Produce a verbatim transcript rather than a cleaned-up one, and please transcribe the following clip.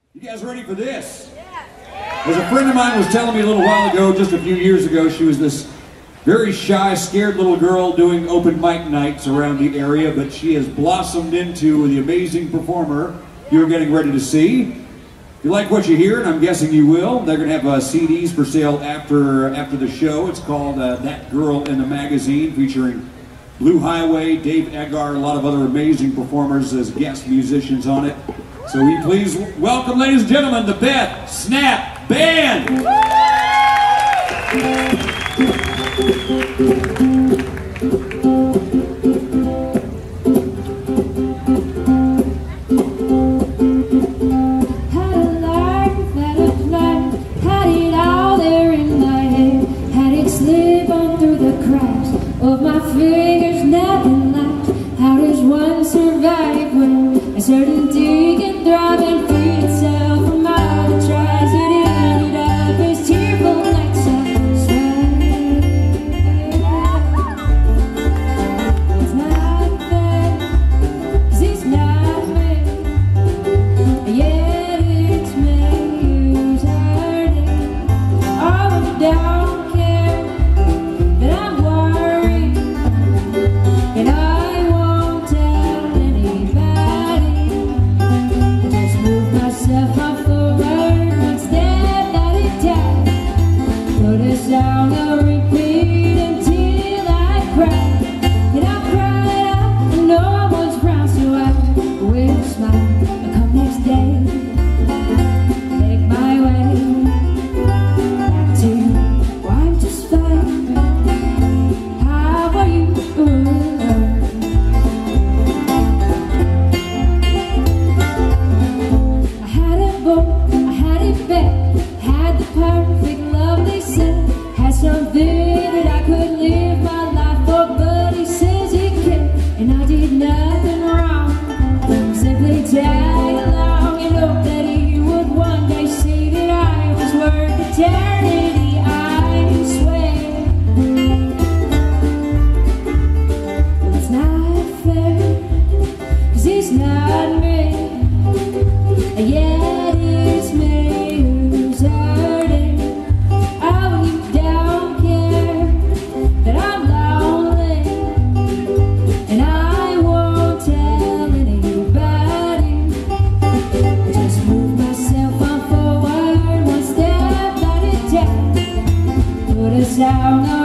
You guys ready for this? As a friend of mine was telling me a little while ago, just a few years ago, she was this very shy, scared little girl doing open mic nights around the area, but she has blossomed into the amazing performer you're getting ready to see. If you like what you hear, and I'm guessing you will, they're going to have uh, C Ds for sale after, after the show. It's called uh, That Girl in the Magazine, featuring Blue Highway, Dave Eggar, a lot of other amazing performers as guest musicians on it. So we please welcome, ladies and gentlemen, the Beth Snapp Band. Of my fingers, nothing like how does one survive when a certainty can thrive and free itself from all it tries to end up as tearful nights of sweat. It's not fair, 'cause it's not me, yet it's me who's hurting. All of down. And I won't tell anybody. I just move myself up forward, one step at a time. Put a sound on repeat until I cry. And I cry out, and no one's proud, so I will smile. I come next day, make my way back to you. Oh, I'm just fine. How are you? Ooh. Something that I could live my life for, but he says he can't, and I did nothing wrong. Simply tag along and hope that he would one day see that I was worth eternity, I swear. Well, it's not fair, 'cause it's not me, and yet it's me who's hurting. Oh, you don't care that I'm lonely, and I won't tell anybody. I just move myself on forward, one step at a time. Put a sound on